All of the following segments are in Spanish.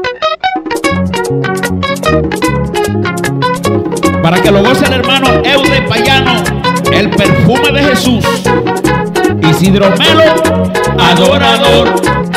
Para que lo goce el hermano Eude Payano, el perfume de Jesús. Isidro Melo, adorador.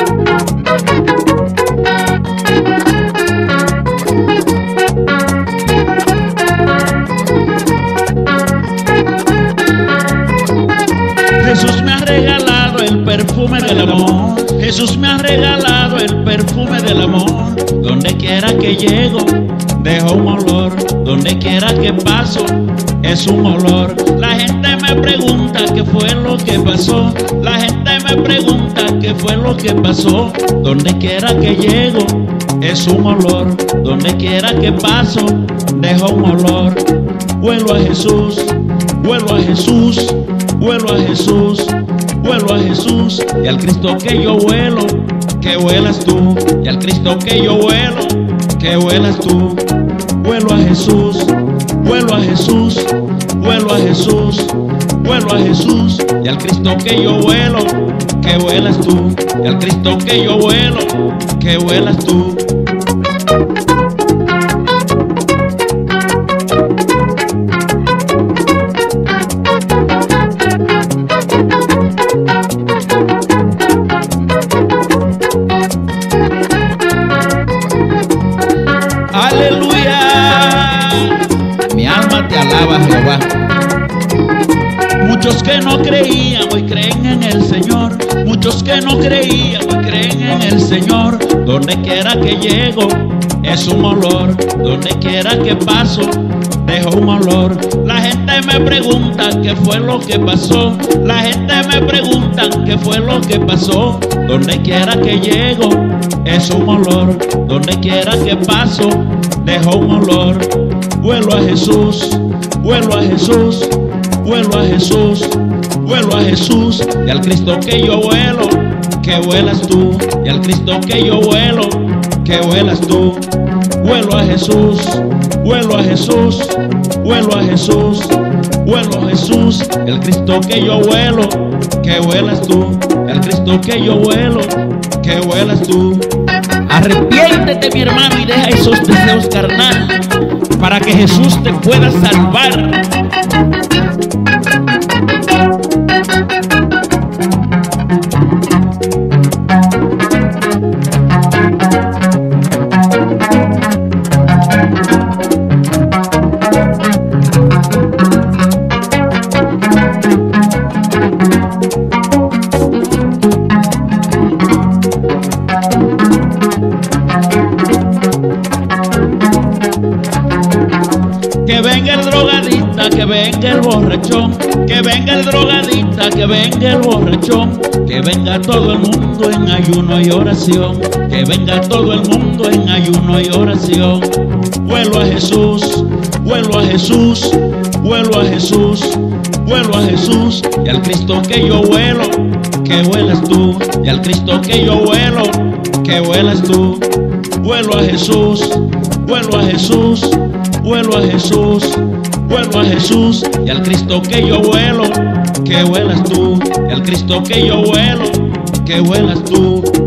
Jesús me ha regalado el perfume del amor. Jesús me ha regalado el perfume del amor. Donde quiera que llego, dejo un olor. Donde quiera que paso, es un olor. La gente me pregunta qué fue lo que pasó. La gente me pregunta qué fue lo que pasó. Donde quiera que llego, es un olor. Donde quiera que paso, dejo un olor. Huelo a Jesús, huelo a Jesús, huelo a Jesús, huelo a Jesús. Y al Cristo que yo huelo, que huelas tú. Y al Cristo que yo huelo, que huelas tú. Huelo a Jesús, huelo a Jesús, huelo a Jesús, huelo a Jesús. Y al Cristo que yo huelo, que huelas tú. Y al Cristo que yo huelo, que huelas tú. Aleluya, mi alma te alaba, Jehová. Muchos que no creían hoy creen en el Señor. Muchos que no creían hoy creen en el Señor. Donde quiera que llego, es un olor. Donde quiera que paso, dejo un olor. La gente me pregunta qué fue lo que pasó. La gente me pregunta qué fue lo que pasó. Donde quiera que llego, es un olor. Donde quiera que paso, dejo un olor. Huelo a Jesús, huelo a Jesús, huelo a Jesús, huelo a Jesús. Y al Cristo que yo huelo, que huelas tú. Y al Cristo que yo huelo, que huelas tú. Huelo a Jesús, huelo a Jesús, huelo a Jesús, huelo a Jesús. El Cristo que yo huelo, que huelas tú. El Cristo que yo huelo, que huelas tú. Arrepiéntete, mi hermano, y deja esos deseos carnales para que Jesús te pueda salvar. Que venga el drogadicta, que venga el borrachón. Que venga el drogadicta, que venga el borrachón. Que venga todo el mundo en ayuno y oración. Que venga todo el mundo en ayuno y oración. Huelo a Jesús, huelo a Jesús, huelo a Jesús, huelo a Jesús. Y al Cristo que yo huelo, que huelas tú. Y al Cristo que yo huelo, que huelas tú. Huelo a Jesús, huelo a Jesús, huelo a Jesús, huelo a Jesús. Y al Cristo que yo huelo, que huelas tú. Y al Cristo que yo huelo, que huelas tú.